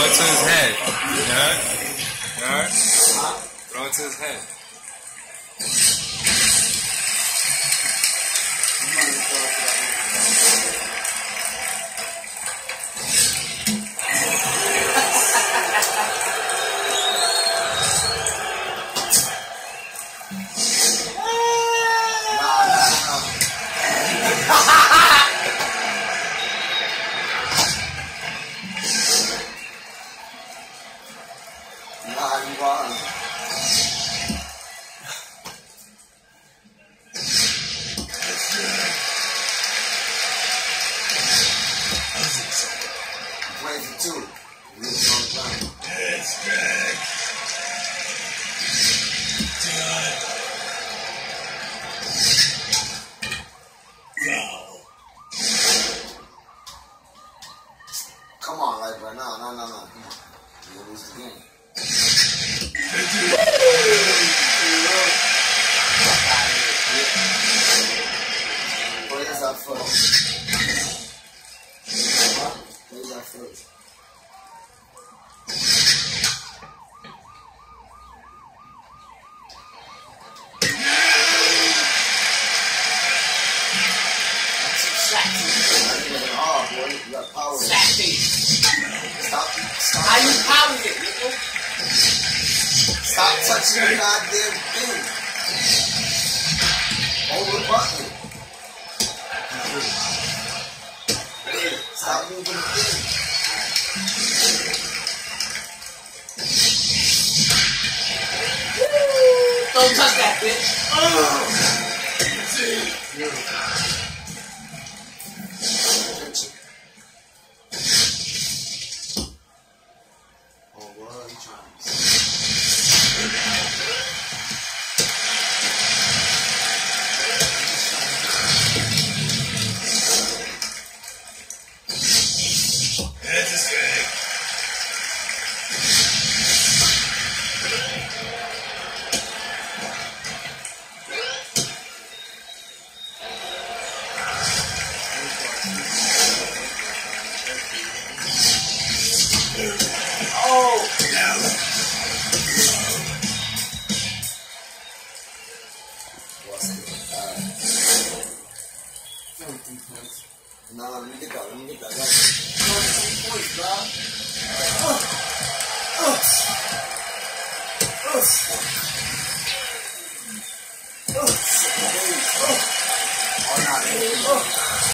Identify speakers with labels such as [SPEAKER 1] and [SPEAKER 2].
[SPEAKER 1] it to his head. You heard? Throw it to his head.
[SPEAKER 2] Come on, like, bro. No. Come on. You're gonna lose the game. Where's that first? Where's that first? You got power. Stop.
[SPEAKER 3] How you power it, nigga?
[SPEAKER 2] Stop touching the goddamn thing. Hold the button. Stop moving the thing.
[SPEAKER 3] Don't touch that, bitch.
[SPEAKER 2] Nah, let me get that.
[SPEAKER 3] 23 points, bro.